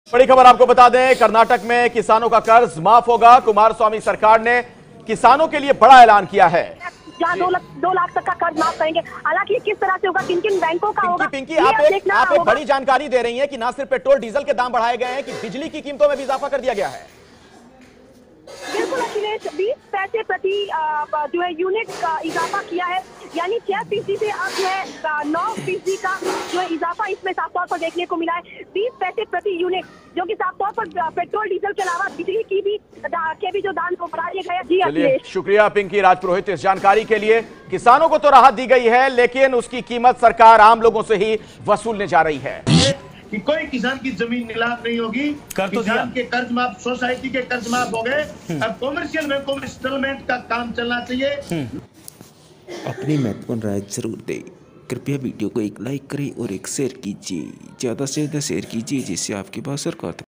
बड़ी खबर आपको बता दें, कर्नाटक में किसानों का कर्ज माफ होगा। कुमारस्वामी सरकार ने किसानों के लिए बड़ा ऐलान किया है। जहाँ 2 लाख तक का कर्ज माफ करेंगे। हालांकि किस तरह से होगा, किन किन बैंकों का होगा। पिंकी, आप एक बड़ी जानकारी दे रही हैं कि ना सिर्फ पेट्रोल डीजल के दाम बढ़ाए गए हैं कि बिजली की कीमतों में भी इजाफा कर दिया गया है। बिल्कुल अखिलेश, 20 पैसे प्रति जो है यूनिट का इजाफा किया है, यानी 6% से अब जो है 9% का जो है इजाफा इसमें साफ तौर पर देखने को मिला है। 20 पैसे प्रति यूनिट, जो कि साफ तौर पर पेट्रोल डीजल के अलावा बिजली की भी जो दाम को बढ़ा दिया गया। जी चलिए, शुक्रिया पिंकी राजपुरोहित इस जानकारी के लिए। किसानों को तो राहत दी गई है, लेकिन उसकी कीमत सरकार आम लोगों से ही वसूलने जा रही है कि कोई किसान की जमीन नीलाम नहीं होगी। किसान के कर्ज माफ, सोसाइटी के कर्ज माफ हो गए। अब कॉमर्शियल बैंकों में इंस्टॉलमेंट का काम चलना चाहिए। अपनी महत्वपूर्ण राय जरूर दें। कृपया वीडियो को एक लाइक करें और एक शेयर कीजिए। ज़्यादा से ज़्यादा शेयर कीजिए, जिससे आपके पास सरकार